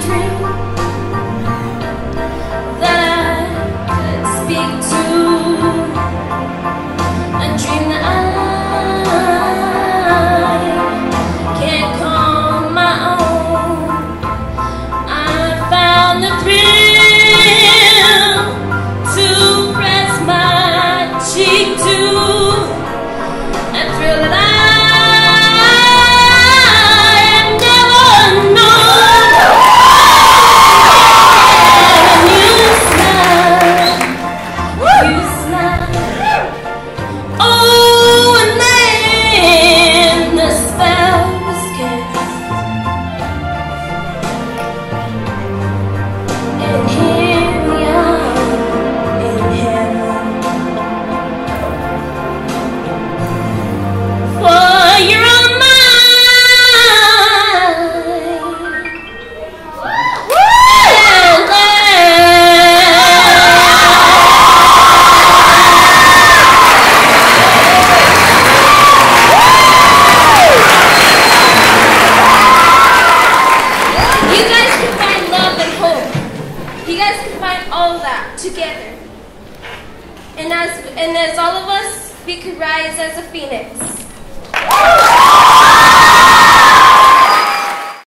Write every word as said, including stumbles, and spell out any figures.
dream that I could speak to, a dream that I can't call my own. I found the thrill to press my cheek to, a thrill that I together. And as, and as all of us, we could rise as a phoenix.